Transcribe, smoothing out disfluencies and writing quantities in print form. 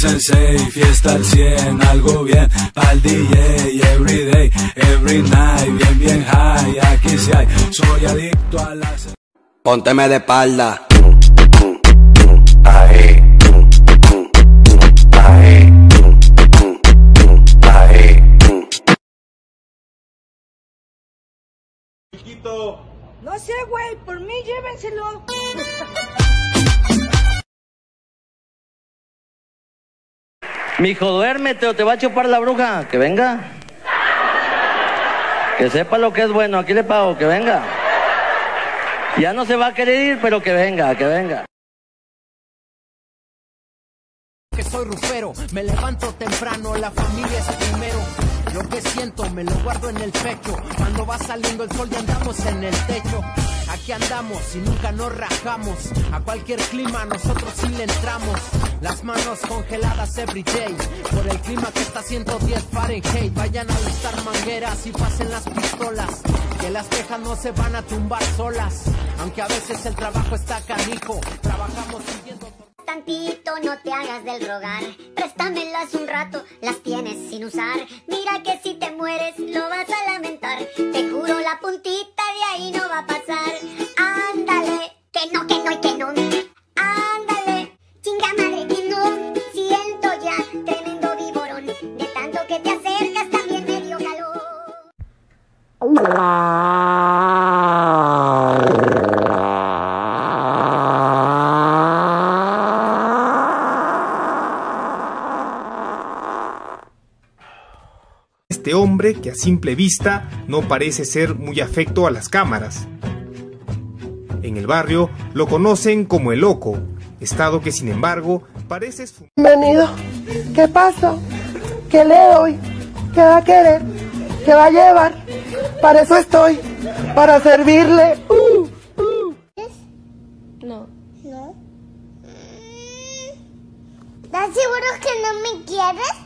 sensei, fiesta al 100, algo bien pa'l DJ, everyday, every night, bien bien high, aquí sí hay, soy adicto a las... Pónteme de espalda. Ahí, ahí, ahí. Chiquito. No sé, güey, por mí llévenselo. Mijo, duérmete o te va a chupar la bruja. Que venga. Que sepa lo que es bueno. Aquí le pago, que venga. Ya no se va a querer ir, pero que venga, que venga. Que soy rupero, me levanto temprano, la familia es primero. Lo que siento me lo guardo en el pecho. Cuando va saliendo el sol ya andamos en el techo. Aquí andamos y nunca nos rajamos. A cualquier clima nosotros sí le entramos. Las manos congeladas every day. Por el clima que está 110 Fahrenheit. Vayan a listar mangueras y pasen las pistolas. Que las quejas no se van a tumbar solas. Aunque a veces el trabajo está canijo. Trabajamos siguiendo... Tantito, no te hagas del rogar, préstamelas un rato, las tienes sin usar. Mira que si te mueres lo vas a lamentar. Te juro la puntita de ahí no va a pasar. Ándale, que no y que no. Ándale, chinga madre que no. Siento ya tremendo viborón. De tanto que te acercas también me dio calor. Este hombre que a simple vista no parece ser muy afecto a las cámaras. En el barrio lo conocen como el loco, estado que sin embargo parece... Bienvenido. ¿Qué pasa? ¿Qué le doy? ¿Qué va a querer? ¿Qué va a llevar? Para eso estoy, para servirle. No. ¿Estás seguro que no me quieres?